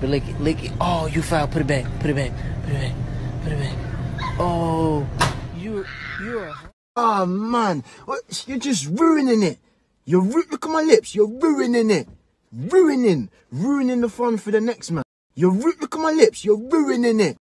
Lick it, lick it. Oh, you foul. Put it back. Put it back. Put it back. Put it back. Oh, you're. Oh, man. You're just ruining it. Look at my lips. You're ruining it. Ruining the fun for the next man. Look at my lips. You're ruining it.